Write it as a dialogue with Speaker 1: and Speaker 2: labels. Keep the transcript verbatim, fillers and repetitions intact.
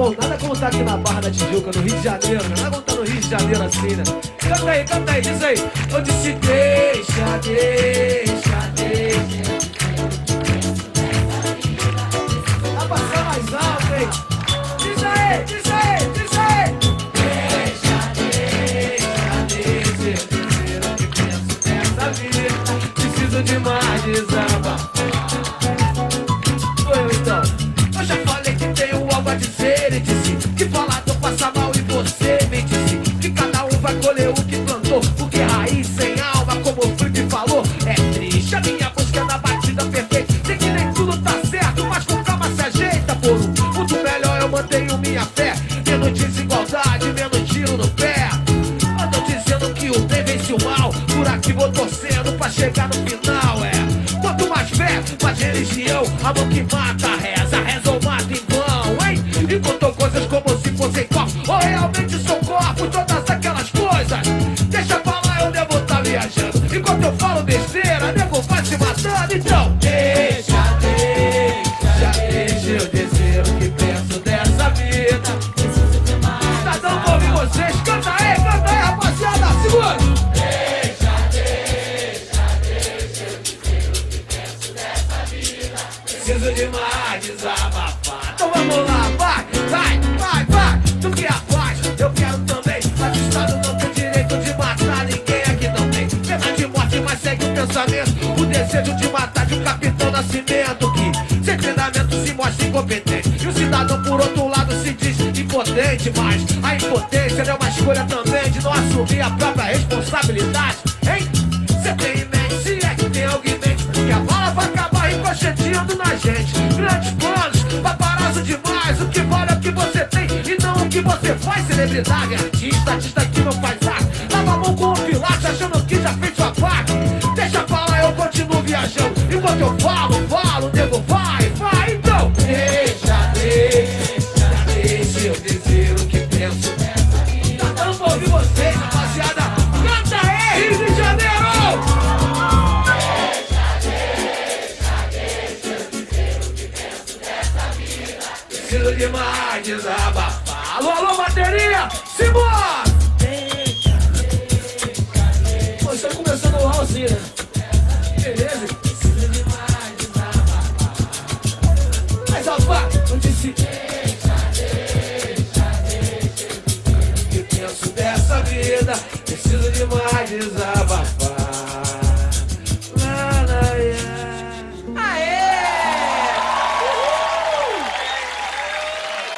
Speaker 1: Bom, nada como tá aqui na Barra da Tijuca, no Rio de Janeiro, né? Nada como tá no Rio de Janeiro assim, né? Canta aí, canta aí, diz aí. Eu disse deixa, deixa, deixa. Vai passar mais alto, hein? Diz aí, diz aí, diz aí. Deixa, deixa, deixa. Dizer o que penso nessa vida. Preciso de mais desabafar. Sou eu então. Eu já falei que tenho algo a dizer e disse que falado passa mal e você me disse que cada um vai colher o que plantou, porque raiz sem alma, como o Felipe falou, é triste. A minha busca é na batida perfeita, sei que nem tudo tá certo, mas com calma se ajeita. Por um mundo melhor eu mantenho minha fé, menos desigualdade, menos tiro no pé. Andam dizendo que o bem vence o mal, por aqui vou torcendo pra chegar no final. É, quanto mais fé, mais religião, amor que mata, reza, reza ou mata em vão, hein? E contou coisas como se fossem corpos, ou realmente sou corpo, todas aquelas coisas. Deixa pra lá, eu devo tá viajando. Enquanto eu falo besteira, nego vai se matando. Então deixa, deixa, deixa eu dizer o que penso dessa vida. Cidadão, vou ouvir vocês, canta aí, canta aí, rapaziada, segura. Deixa, deixa, deixa eu dizer o que penso dessa vida. Preciso de mais desabafar. Então vamos lá, vai, vai, vai, vai. Tu que é a paz, eu quero também. Mas o Estado não tem direito de matar ninguém aqui também. Pena de morte, mas segue o pensamento. O desejo de matar de um capitão Nascimento que, sem treinamento, se mostra incompetente. E o cidadão, por outro lado, se diz impotente. Mas a impotência é uma escolha também de não assumir a própria responsabilidade, hein? Cê tem em mente, se é que tem alguém em mente, que a bala vai acabar ricocheteando na gente. Grandes planos, paparazzo demais. O que vale é o que você tem e não o que você faz. Celebridade, artista, artista que não faz arte, lava a mão com o pilates achando que já fez sua parte. Deixa pra lá, eu continuo viajando. Enquanto eu falo, falo, o nego vai, vai. Então deixa, deixa, deixa eu dizer o que penso dessa vida. Tá dando pra ouvir vocês, rapaziada. Canta aí, Rio de Janeiro! Preciso de mais desabafar. Alô, alô, bateria! Simbora! Pô, estamos começando o assim, né?